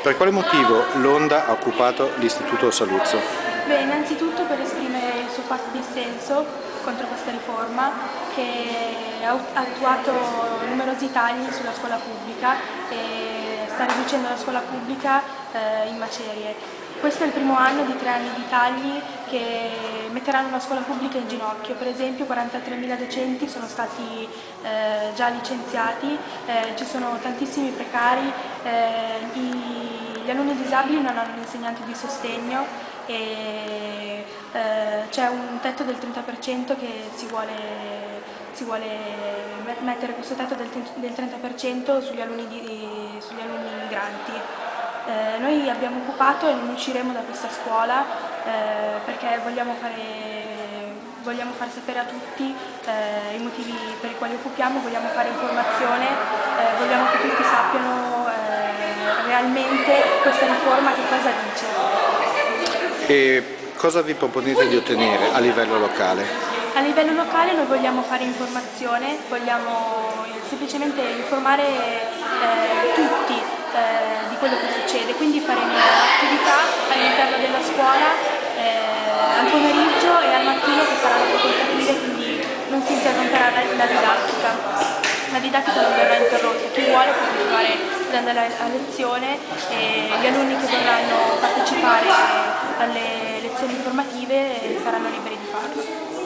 Per quale motivo l'Onda ha occupato l'Istituto Saluzzo? Beh, innanzitutto per esprimere il suo fatto di dissenso contro questa riforma che ha attuato numerosi tagli sulla scuola pubblica e sta riducendo la scuola pubblica in macerie. Questo è il primo anno di 3 anni di tagli che metteranno la scuola pubblica in ginocchio. Per esempio 43.000 docenti sono stati già licenziati, ci sono tantissimi precari, gli alunni disabili non hanno insegnanti di sostegno e c'è un tetto del 30% che si vuole mettere questo tetto del 30% sugli alunni migranti. Noi abbiamo occupato e non usciremo da questa scuola perché vogliamo far sapere a tutti i motivi per i quali occupiamo, vogliamo fare informazione, vogliamo che tutti sappiano realmente questa riforma che cosa dice. E cosa vi proponete di ottenere a livello locale? A livello locale noi vogliamo fare informazione, vogliamo semplicemente informare tutti di quello che succede, quindi faremo attività all'interno della scuola al pomeriggio e al mattino che saranno facoltative, quindi non si interromperà la didattica. La didattica non verrà interrotta, chi vuole può continuare ad andare a lezione e gli alunni che vorranno partecipare alle lezioni informative saranno liberi di farlo.